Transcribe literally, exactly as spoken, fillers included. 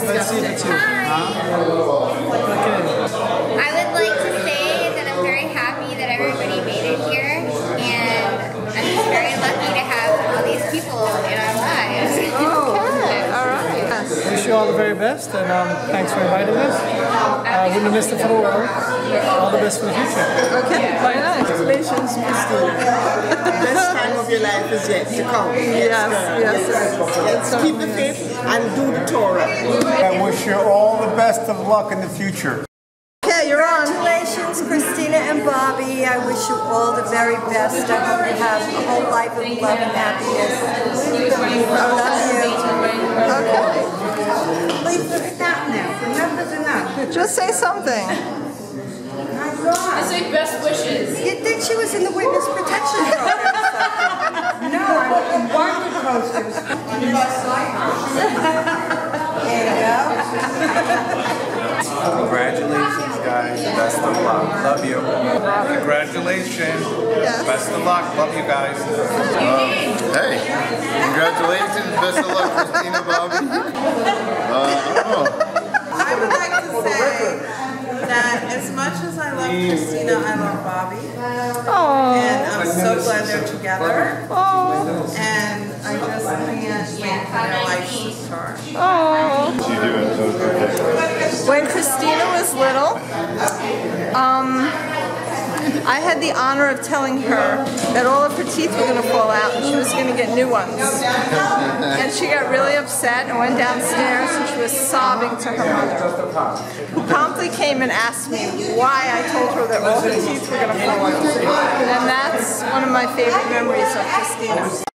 disgusting. Hi. I would like to say that I'm very happy that everybody made it here, and I'm just very lucky to have all these people in our lives. Oh, okay. All right. Yes. Wish you all the very best, and um, thanks for inviting us. I uh, wouldn't have missed it for the world. All the best for the future. Okay, very nice. Congratulations, Krystina. The best time of your life is yet to come. Yes, yes. yes. Let's keep the faith and do the Torah. I wish you all the best of luck in the future. Okay, you're on. Congratulations, Krystina and Bobby. I wish you all the very best. I hope you have a whole life of love and happiness. I love you. Okay. Leave the snap now. Enough is enough. Just say something. My God. Say best wishes. You'd think she was in the witness protection program or something. No, I'm in bonded posters. There you go. Congratulations, guys. Best of luck. Love you. Congratulations. Yes. Best of luck. Love you guys. Uh, hey, congratulations. Best of luck, Krystina and Bobby. Uh, I don't know. I would like to say that as much as I love Krystina, I love Bobby. Oh. And I'm so glad they're together. Oh. And I just can't wait for their lives to start. Oh. When Krystina was little, um, I had the honor of telling her that all of her teeth were going to fall out and she was going to get new ones. And she got really upset and went downstairs and she was sobbing to her mother, who promptly came and asked me why I told her that all her teeth were going to fall out. And that's one of my favorite memories of Krystina.